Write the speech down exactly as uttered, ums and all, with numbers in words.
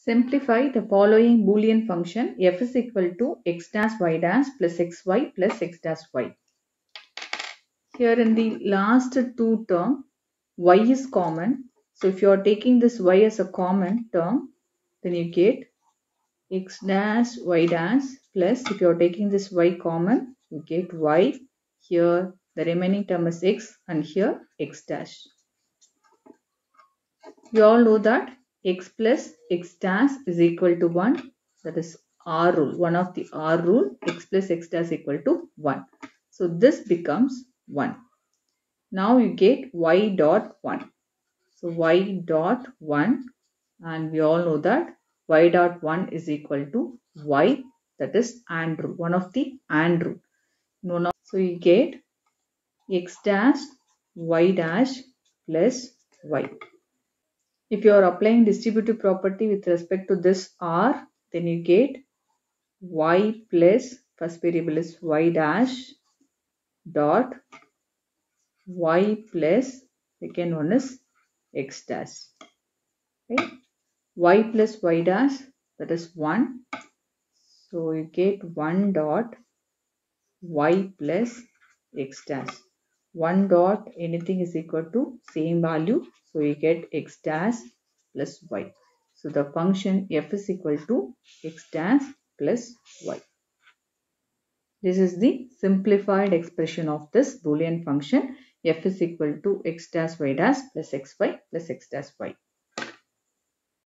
Simplify the following Boolean function f is equal to x dash y dash plus xy plus x dash y. Here in the last two term, y is common. So if you are taking this y as a common term, then you get x dash y dash plus, if you are taking this y common, you get y. Here the remaining term is x and here x dash. You all know that x plus x dash is equal to one. That is R rule. One of the R rule, x plus x dash equal to one. So this becomes one. Now you get y dot one. So y dot one, and we all know that y dot one is equal to y. That is and rule. One of the and rule. No, no. So you get x dash y dash plus y. If you are applying distributive property with respect to this R, then you get y plus, first variable is y dash dot y plus, second one is x dash. Okay? Y plus y dash, that is one. So you get one dot y plus x dash. one dot anything is equal to same value. So you get x dash plus y. So the function f is equal to x dash plus y. This is the simplified expression of this Boolean function f is equal to x dash y dash plus xy plus x dash y.